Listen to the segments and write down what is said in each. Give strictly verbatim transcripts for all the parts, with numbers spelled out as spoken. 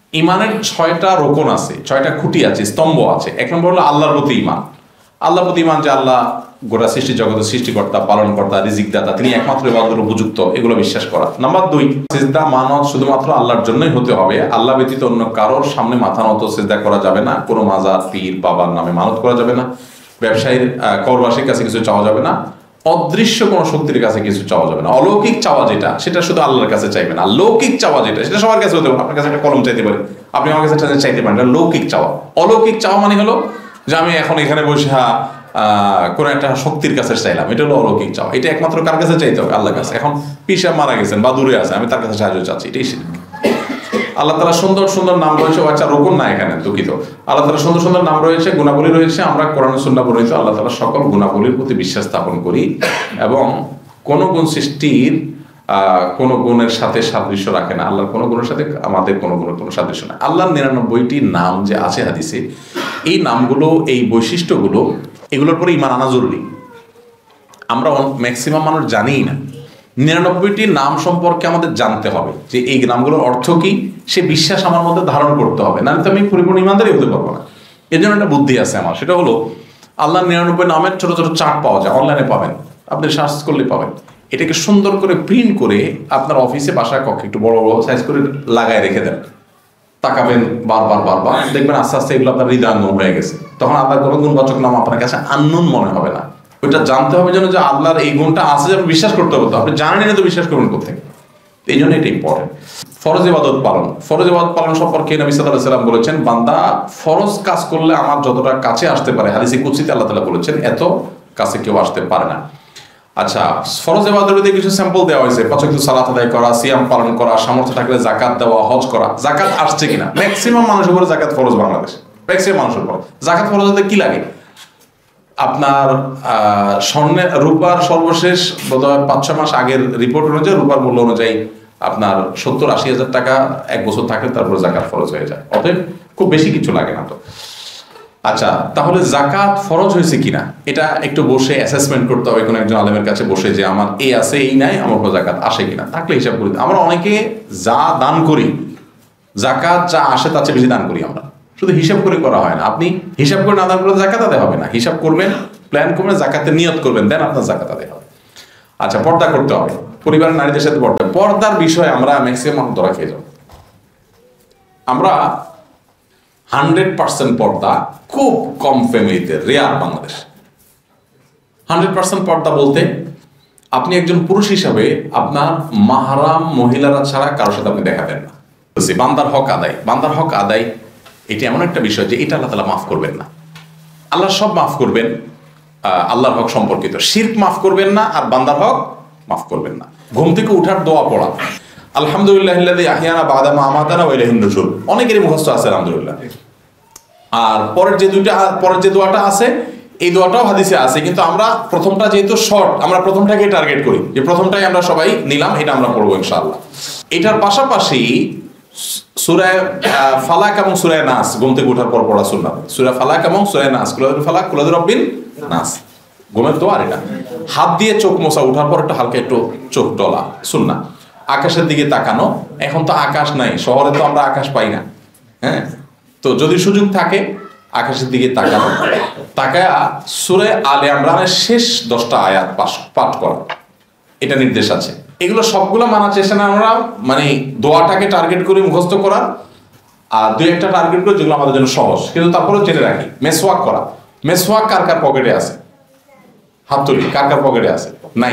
ইমানের ছয়টা রোকন আছে, ছয়টা খুঁটি আছে, স্তম্ভ আছে। এক নম্বর হলো আল্লাহর প্রতি ইমান। আল্লাহর প্রতি ইমান যে আল্লাহ গোটা সৃষ্টি জগতের সৃষ্টিকর্তা, পালনকর্তা, রিজিকদাতা, তিনি একমাত্র ইবাদতের উপযুক্ত, এগুলো বিশ্বাস করা। নাম্বার দুই, সিজদা মানত শুধুমাত্র আল্লাহর জন্যই হতে হবে। আল্লাহ ব্যতীত অন্য কারোর সামনে মাথা নত সিজদা করা যাবে না। কোনো মাজার, পীর, বাবার নামে মানত করা যাবে না। ব্যবসায়ীর কবরবাসীর কাছে কিছু চাওয়া যাবে না। অদৃশ্য কোনো শক্তির কাছে কিছু চাওয়া যাবে না। অলৌকিক চাওয়া যেটা, সেটা শুধু আল্লাহর কাছে চাইবেন। আর লৌকিক চাওয়া যেটা, সেটা সবার কাছে হতে পারে। আপনার কাছে একটা কলম চাইতে পারেন, আপনি আমার কাছে চাইতে পারেন, এটা লৌকিক চাওয়া। অলৌকিক চাওয়া মানে হলো যে আমি এখন এখানে বসে হ্যাঁ কোন একটা শক্তির কাছে চাইলাম, এটা হলো অলৌকিক চাওয়া। এটা একমাত্র কার কাছে চাইতে হবে? আল্লাহর কাছে। এখন পিসা মারা গেছেন বা দূরে আছে, আমি তার কাছে সাহায্য চাচ্ছি, এটাই শিরক। আল্লাহ তাআলা সুন্দর সুন্দর নাম রয়েছে, আচ্ছা রোকন না এখানে, দুঃখিত। আল্লাহ তাআলা সুন্দর সুন্দর নাম রয়েছে, গুণাবলী রয়েছে। আমরা কোরআন সুন্নাহ বর্ণিত আল্লাহ তাআলা সকল গুণাবলীর প্রতি বিশ্বাস স্থাপন করি এবং কোন গুণ সৃষ্টির আহ কোন গুণের সাথে সাদৃশ্য রাখে না। আল্লাহর কোন গুণের সাথে আমাদের কোন গুণের কোনো সাদৃশ্য না। আল্লাহর নিরানব্বইটি নাম যে আছে হাদিসে, এই নামগুলো, এই বৈশিষ্ট্যগুলো, এগুলোর পরে ঈমান আনা জরুরি। আমরা ম্যাক্সিমাম মানুষ জানিই না। নিরানব্বইটি নাম সম্পর্কে আমাদের জানতে হবে যে এই নামগুলোর অর্থ কি, সে বিশ্বাস আমার মধ্যে ধারণ করতে হবে, নাহলে তো আমি পরিপূর্ণ ইমানদারই হতে পারবো না। এর জন্য একটা বুদ্ধি আছে আমার, সেটা হলো আল্লাহর নিরানব্বই নামের ছোট ছোট চার্ট পাওয়া যায়, অনলাইনে পাবেন, আপনি সার্চ করলে পাবেন। এটাকে সুন্দর করে প্রিন্ট করে আপনার অফিসে, বাসায়, কক্ষে একটু বড় বড় সাইজ করে লাগায় রেখে দেন। তাকাবেন বারবার বারবার, দেখবেন আস্তে আস্তে এগুলো আপনার হৃদয়াঙ্গম হয়ে গেছে। তখন আল্লাহর কোনো গুণবাচক নাম আপনার কাছে আননোন মনে হবে না। ওইটা জানতে হবে যেন যে আল্লাহর এই গুণটা আছে, যে আপনি বিশ্বাস করতে হবে। তো আপনি জানেন না তো বিশ্বাস করবেন কোথেকে? এই জন্য এটা ইম্পর্টেন্ট। ফরজ ইবাদত পালন, ফরজ ইবাদত পালন সম্পর্কে নবী সাল্লাল্লাহু আলাইহি ওয়াসাল্লাম বলেছেন, বান্দা ফরজ কাজ করলে আমার যতটা কাছে আসতে পারে, হাদিসে কুদসিতে আল্লাহ তাআলা বলেছেন, এত কাছে কেউ আসতে পারে না। আচ্ছা, ফরজ ইবাদতের মধ্যে কিছু স্যাম্পল দেওয়া হয়েছে। পাঁচ ওয়াক্ত সালাত আদায় করা, সিয়াম পালন করা, সামর্থ্য থাকলে যাকাত দেওয়া, হজ করা। যাকাত আসছে কিনা? ম্যাক্সিমাম মানুষের উপরে যাকাত ফরজ বাংলাদেশে, ম্যাক্সিমাম মানুষের উপর যাকাত ফরজ হতে কি লাগে? আপনার স্বর্ণের, রূপার সর্বশেষ বোধহয় পাঁচ ছয় মাস আগের রিপোর্ট অনুযায়ী, রূপার মূল্য অনুযায়ী আপনার সত্তর আশি হাজার টাকা এক বছর থাকলে তারপরে জাকাত ফরজ হয়ে যায়। অতএব খুব বেশি কিছু লাগে না। তো আচ্ছা, তাহলে জাকাত ফরজ হয়েছে কিনা এটা একটু বসে অ্যাসেসমেন্ট করতে হবে কোনো একজন আলেমের কাছে বসে, যে আমার এই আছে এই নাই, আমার উপর জাকাত আসে কিনা। থাকলে হিসাব করি। আমরা অনেকে যা দান করি, জাকাত যা আসে তার চেয়ে বেশি দান করি আমরা। শুধু হিসাব করে করা হয় না। আপনি হিসাব করে না দান করলে জাকাত আদায় হবে না। হিসাব করবেন, প্ল্যান করবেন, জাকাতের নিয়ত করবেন, দেন আপনার জাকাত আদায় হবে। আচ্ছা, পর্দা করতে হবে, পরিবারের নারীদের সাথে পর্দা। পর্দার বিষয়ে আমরা ম্যাক্সিমাম ধরা খেয়ে যাব। আমরা হান্ড্রেড পার্সেন্ট পর্দা খুব কম ফ্যামিলিতে, রেয়ার বাংলাদেশ। হান্ড্রেড পার্সেন্ট পর্দা বলতে আপনি একজন পুরুষ হিসাবে আপনার মাহরাম মহিলারা ছাড়া কারোর সাথে আপনি দেখা দেন না। বান্দার হক আদায়, বান্দার হক আদায় এটা এমন একটা বিষয় যে এটা আল্লাহ তাআলা মাফ করবেন না। আল্লাহ সব মাফ করবেন, আল্লাহর হক সম্পর্কিত শিরক মাফ করবেন না, আর বান্দার হক মাফ করবেন না। ঘুম থেকে উঠার দোয়া পড়া, আলহামদুলিল্লাহিল্লাযী আহইয়ানা বা'দা মা আমাতানা ওয়া ইলাইহিন নুশুর, অনেকেরই মুখস্থ আছে আলহামদুলিল্লাহ। আর পরের যে দুইটা, পরের যে দোয়াটা আছে, এই দোয়াটাও হাদিসে আছে, কিন্তু আমরা প্রথমটা যেহেতু শর্ট, আমরা প্রথমটাকে টার্গেট করি, যে প্রথমটাই আমরা সবাই নিলাম, এটা আমরা পড়বো ইনশাআল্লাহ। এটার পাশাপাশি সূরা ফালাক এবং সূরা নাস ঘুম থেকে ওঠার পর পড়া সুন্নাত। সূরা ফালাক এবং সূরা নাস, কুল ফালাক কুল রাব্বিন নাস, ঘুমের দোয়া। এটা হাত দিয়ে চোখ মোছা, উঠার পর একটা হালকা একটু চোখ ডলা, সুন্নাত। আকাশের দিকে তাকানো, এখন তো আকাশ নাই, শহরে তো আমরা আকাশ পাই না, হ্যাঁ। তো যদি সুযোগ থাকে আকাশের দিকে তাকানো, তাকায়া সূরা আলে ইমরানের শেষ দশটা আয়াত পাঠ করা, এটা নির্দেশ আছে। এগুলো সবগুলো মানার চেষ্টা না আমরা, মানে দোয়াটাকে টার্গেট করে মুখস্থ করা, আর দুই একটা টার্গেট করে যেগুলো আমাদের জন্য সহজ, কিন্তু তারপরেও জেনে রাখি। মেসওয়াক করা, মেসওয়াক কার কার পকেটে আছে? হাত তুলি, কার কার পকেটে আছে? নাই।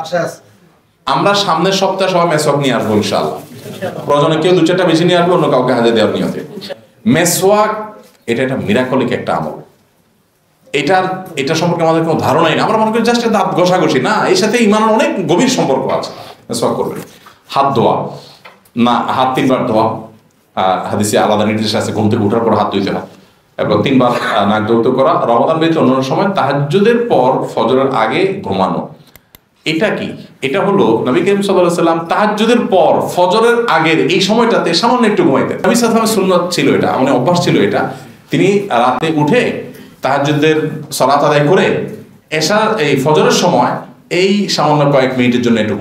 আমরা সামনের সপ্তাহে সবাই মেসওয়াক নিয়ে আসবো ইনশাআল্লাহ। প্রয়োজনে কেউ দু চারটা বেশি নিয়ে আসবো, অন্য কাউকে হাতে দেওয়ার নিয়তে। মেসওয়াক এটা একটা মিরাকলিক একটা আমল। এটার এটা সম্পর্কে আমাদের কোনো ধারণাই না। আমরা মনে করি জাস্ট দাঁত ঘষাঘষি, না, এর সাথে ইমানের অনেক গভীর সম্পর্ক আছে। মেসওয়াক করবেন। হাত ধোয়া, না, হাত তিনবার ধোয়া, হাদিসে আলাদা নির্দেশ আছে, ঘুম থেকে ওঠার পর হাত ধুইতে হয়, এবং তিনবার নাক ধৌত করা। রমাদান ব্যতীত অন্য সময় তাহাজ্জুদের পর, ফজরের আগে ঘুমানো। এটা কি? এটা হলো নবী করিম সাল্লাল্লাহু আলাইহি ওয়াসাল্লাম তাহাজ্জুদের পর, ফজরের আগের এই সময়টাতে সামান্য একটু ঘুমাইতেন। নবী সাল্লাল্লাহু আলাইহি ওয়াসাল্লামের সুন্নাত ছিল এটা, মানে অভ্যাস ছিল এটা। তিনি রাতে উঠে তাহাজ্জুদের সালাত আদায় করে এশার এই ফজরের সময় এই সামান্য কয়েক মিনিটের জন্য একটু ঘুমাতেন, অল্প কিছু সময় উঠে আবার ফজরের সালাত আদায় করতেন। ফজরের সালাত আমাদের মতো আবার সাদা হওয়ার পরে করতেন না, একটু ঘন ঘন করতেন। এটা হলো নবী করিম সাল্লাল্লাহু আলাইহি ওয়াসাল্লামের সুন্নাত।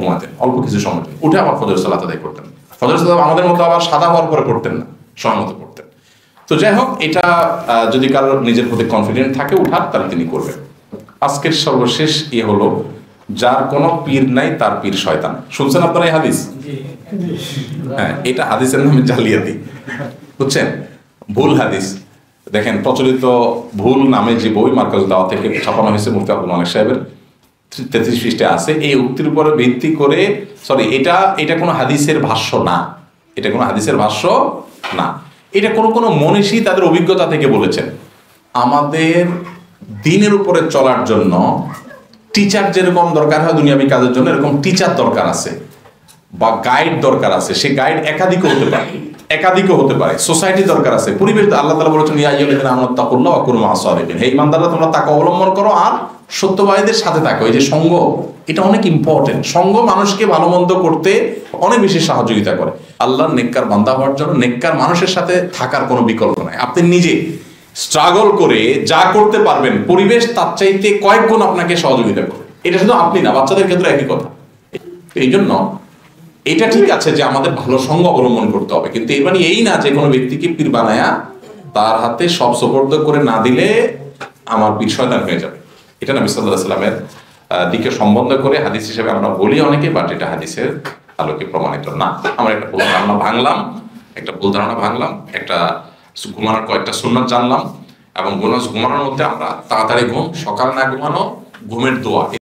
সময় মতো পড়তেন। তো যাই হোক, এটা যদি কারোর নিজের প্রতি কনফিডেন্ট থাকে উঠার, তাহলে তিনি করবেন। আজকের সর্বশেষ ইয়ে হলো, যার কোনো পীর নাই তার পীর শয়তান। শুনছেন আপনারা এই হাদিস? হ্যাঁ, এটা হাদিসের নামে জালিয়াতি, বুঝছেন? ভুল হাদিস। দেখেন, প্রচলিত ভুল নামে যে বই মার্কাজ দাওয়া থেকে ছাপানো হয়েছে মুফতি আব্দুল মালিক সাহেবের, তেত্রিশ পৃষ্ঠে আছে, এই উক্তির উপরে ভিত্তি করে, সরি এটা এটা কোনো হাদিসের ভাষ্য না, এটা কোনো হাদিসের ভাষ্য না, এটা কোনো কোনো মনীষী তাদের অভিজ্ঞতা থেকে বলেছেন। আমাদের দিনের উপরে চলার জন্য টিচার যেরকম দরকার হয় দুনিয়াবী কাজের জন্য, এরকম টিচার দরকার আছে বা গাইড দরকার আছে। সে গাইড একাধিকও হতে পারে, একাধিকও হতে পারে। সোসাইটি দরকার আছে, পরিবেশ। আল্লাহ তাআলা বলেছেন, ইয়া আইয়ুহাল্লাযীনা আমানু তাকুল্লাহ ওয়া কুনু মা'আস সাদিকিন, হে ঈমানদাররা তোমরা তাকওয়া অবলম্বন করো আর সত্যবাদীদের সাথে থাকো। এই যে সঙ্গ, এটা অনেক ইম্পর্টেন্ট। সঙ্গ মানুষকে ভালো মন্দ করতে অনেক বেশি সহযোগিতা করে। আল্লাহর নেককার বান্দা হওয়ার জন্য নেককার মানুষের সাথে থাকার কোনো বিকল্প নাই। আপনি নিজে স্ট্রাগল করে যা করতে পারবেন, পরিবেশ তার চাইতে কয়েক গুণ আপনাকে সহযোগিতা করে। এটা শুধু আপনি না, বাচ্চাদের ক্ষেত্রে একই কথা। এই জন্য এটা ঠিক আছে যে আমাদের ভালো সঙ্গ অবলম্বন করতে হবে, কিন্তু এর মানে এই না যে কোনো ব্যক্তিকে পীর বানায়া তার হাতে সব সুপর্দ করে না দিলে আমার পীর শয়তান হয়ে যাবে। এটা নবী সাল্লাল্লাহু আলাইহি ওয়াসাল্লামের দিকে সম্বন্ধ করে হাদিস হিসেবে আমরা বলি অনেকে, বাট এটা হাদিসের আলোকে প্রমাণিত না। আমরা একটা ভুল ধারণা ভাঙলাম, একটা ভুল ধারণা ভাঙলাম, একটা ঘুমানোর কয়েকটা সুন্নাত জানলাম, এবং ঘুমানোর মধ্যে আমরা তাড়াতাড়ি ঘুম, সকাল না ঘুমানো, ঘুমের দোয়া।